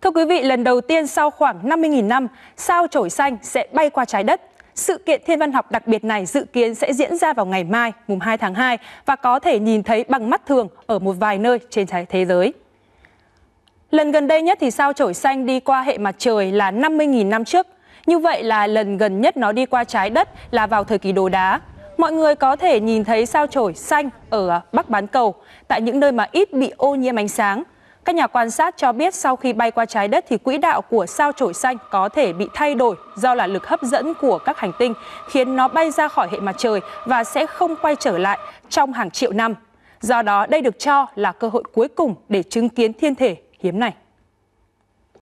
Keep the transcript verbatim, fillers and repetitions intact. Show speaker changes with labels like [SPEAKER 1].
[SPEAKER 1] Thưa quý vị, lần đầu tiên sau khoảng năm mươi nghìn năm, sao chổi xanh sẽ bay qua trái đất. Sự kiện thiên văn học đặc biệt này dự kiến sẽ diễn ra vào ngày mai, mùng hai tháng hai, và có thể nhìn thấy bằng mắt thường ở một vài nơi trên thế giới. Lần gần đây nhất thì sao chổi xanh đi qua hệ mặt trời là năm mươi nghìn năm trước. Như vậy là lần gần nhất nó đi qua trái đất là vào thời kỳ đồ đá. Mọi người có thể nhìn thấy sao chổi xanh ở Bắc bán cầu, tại những nơi mà ít bị ô nhiễm ánh sáng. Các nhà quan sát cho biết sau khi bay qua trái đất thì quỹ đạo của sao chổi xanh có thể bị thay đổi do là lực hấp dẫn của các hành tinh, khiến nó bay ra khỏi hệ mặt trời và sẽ không quay trở lại trong hàng triệu năm. Do đó đây được cho là cơ hội cuối cùng để chứng kiến thiên thể hiếm này.